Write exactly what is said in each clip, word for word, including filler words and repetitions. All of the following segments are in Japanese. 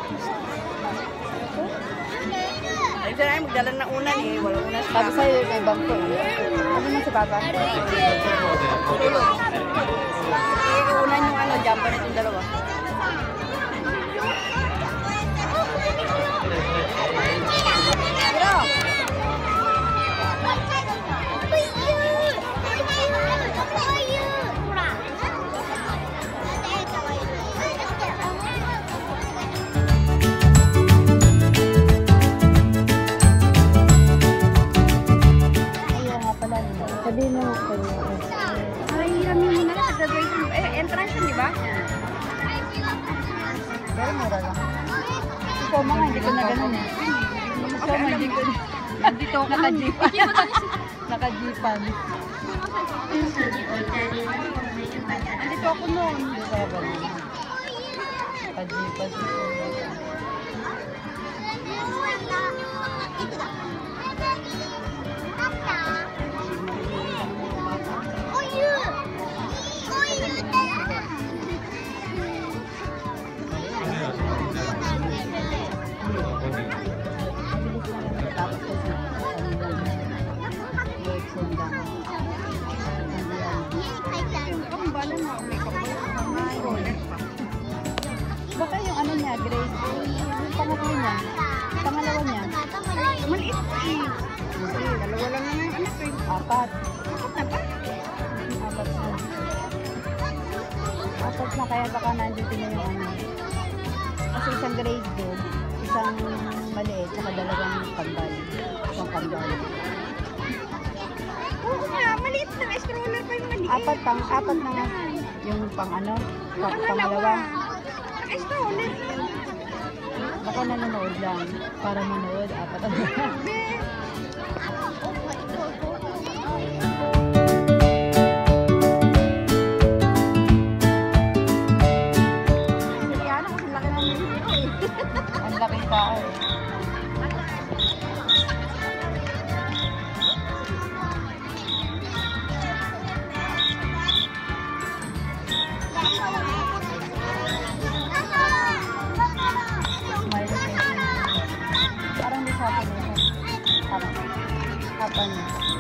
Ay, saan ay magdala na una eh. Walang una sa Sabi sa'yo may bangko. Ano mo si Papa? Iunan yung ano, jumper na itong dalawa. Pero! Sabihin mo ako. Ay, ramin mo na lang. Graduation. Eh, entrance yun, di ba? Pero mura lang. Ikaw mga, hindi ko na ganun eh. Ikaw mga, hindi ko na. Nandito ako naka-jeepan. Naka-jeepan. Nandito ako noon. Kaya ba na? Naka-jeepan. Baka yung ano niya, grade, yung pangatlo niya, pangalawa niya. Maliit eh. Dalawa lang naman yung anak eh. Apat. Apat na ba? Apat na. Apat na, kaya baka nandito na yung ano. Kasi isang grade doon, isang maliit, saka dalawang kambal. Isang kambal. Oo nga, maliit na. Stroller pa yung maliit. Apat pang, apat na nga. Yung pang ano, pang, pangalawa. Ay, stroller. Baka nanonood lang. Para manood, apat ang ang laki tao eh. Parang di sa akin yun. Parang kapan.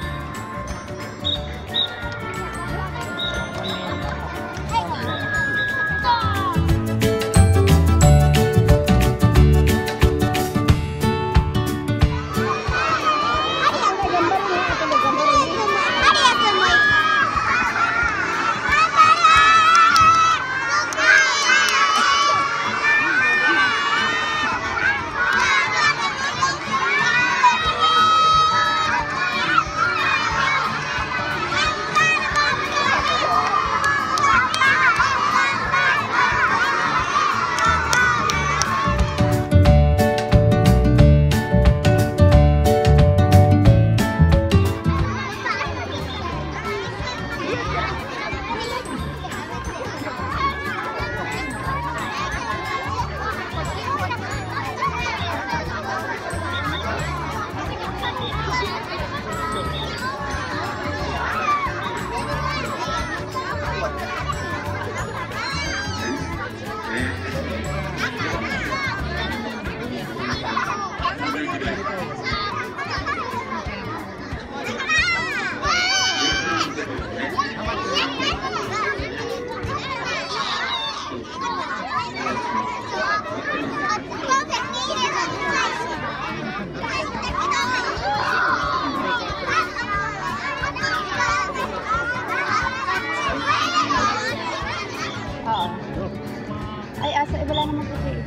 Ay, asa, wala naman po kayo.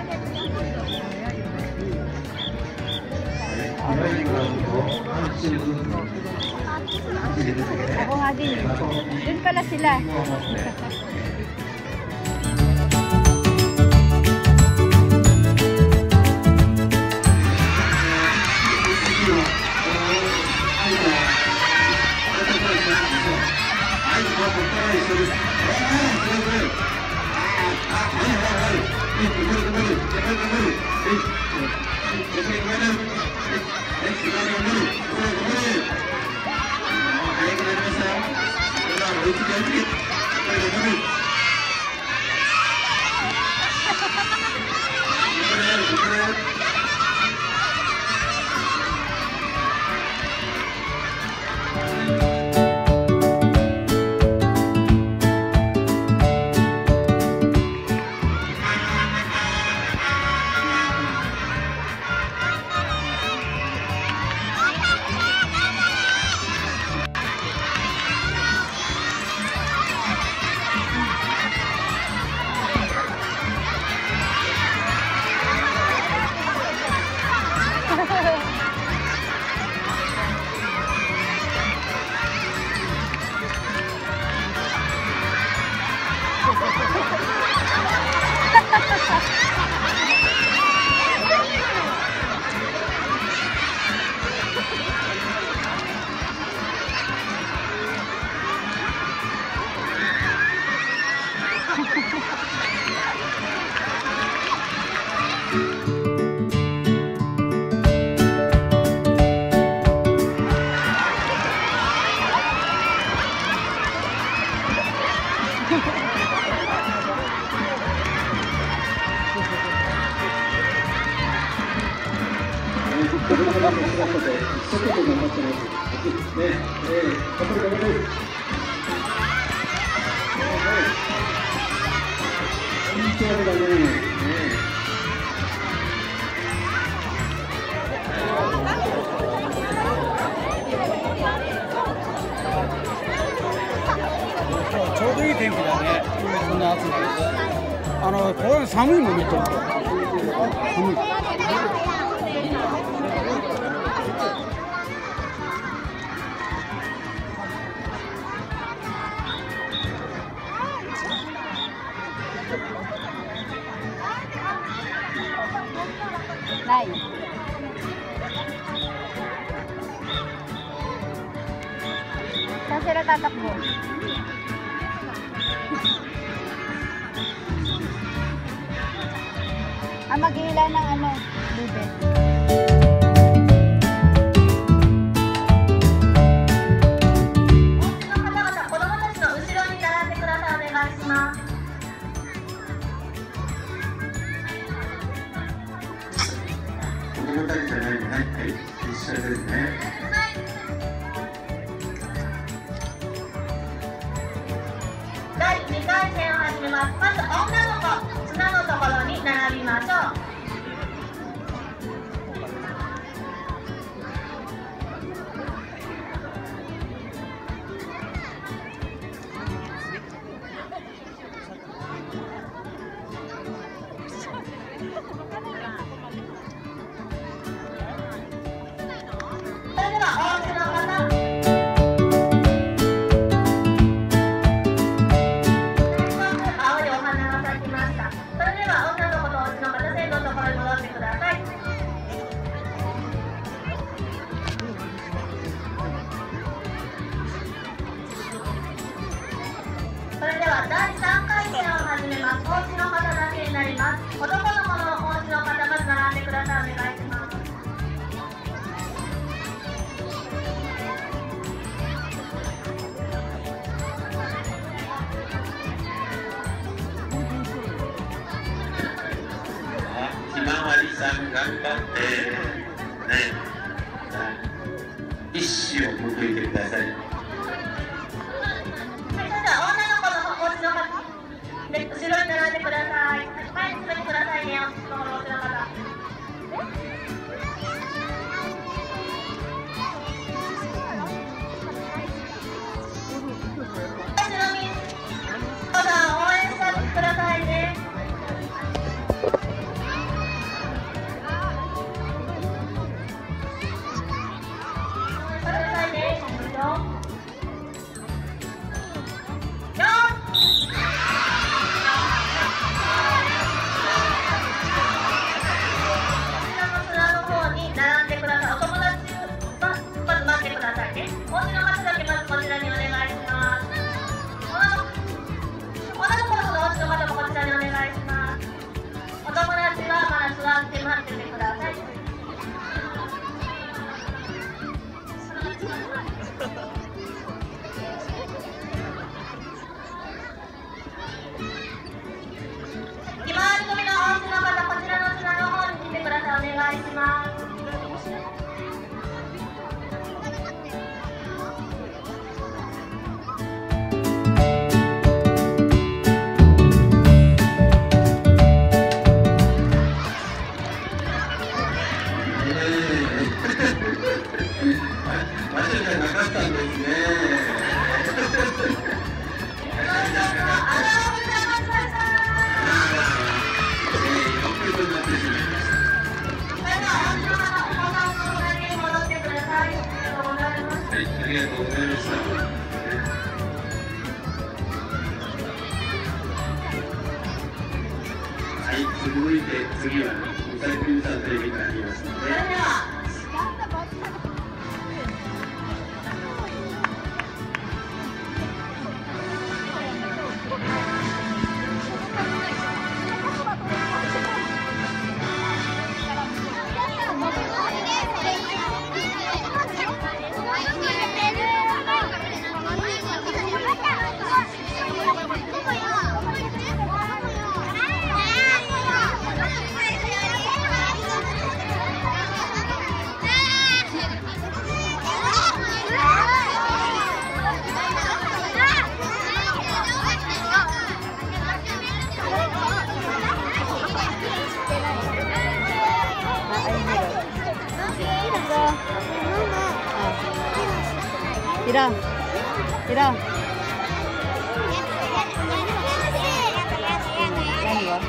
Ako nga din. Doon pala sila. ちょうどいい天気だね。そんな暑いの。あの公園寒いもんね、ちょっと。寒い。 ない。Saan sila tatakbo? Ah, maghihila ng ano, lubid. だいにかい戦を始めます。まず女の子、綱のところに並びましょう。それではお家の方、青いお花が咲きました。それでは女の子とお家の方、線のところに戻ってください。それではだいさんかい戦を始めます。お家の方だけになります。男の子のお家の方、まず並んでください。お願いします。 ひまわりさん頑張ってね、一矢を報いてください。 はい、それでは女の子のお家の方で後ろに並んでください。前に進めてくださいね、お家のお家の方。後ろにただ応援してくださいね。くださいね。よっ砂の方に並んでください。お友達はまず待ってくださいね。お家の方だけまずこちらにお願いします。女の子のお家の方もこちらにお願いします。お友達はまだ座って待っててください。ひまわり組のお家の方、こちらの砂の方に来てください。お願いします。 場所じゃなかったんですね。ありがとうございました。はい、続いて次はうさぎくんさんという意味がありますので。は Ira. Ira. Yan ba?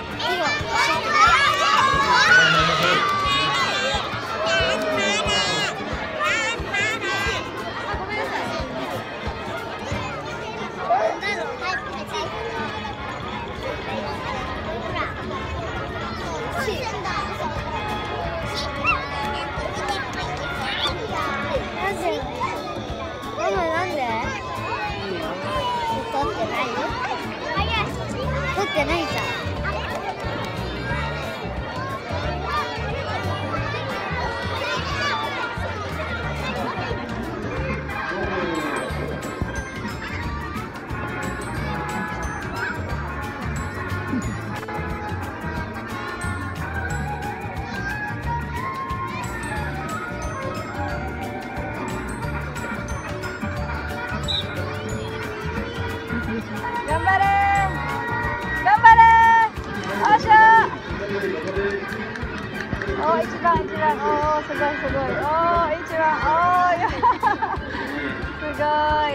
Oh, ichiban, ichiban. Oh, sugoi, sugoi. Oh, ichiban. Oh, yeah. Sugoi.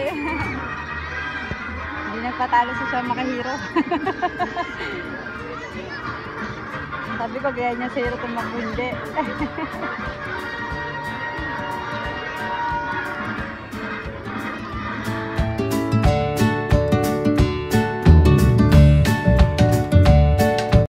Hindi nagpatalo si Sean Makahiro. Sabi ko, gaya niya sa hiro tumakbo, hindi.